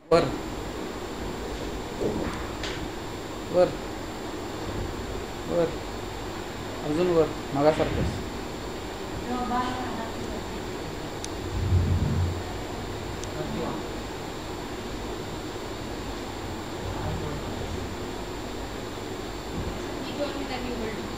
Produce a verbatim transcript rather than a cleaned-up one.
वर वर वर अजून वर मागासारखंच. He told me that you will do.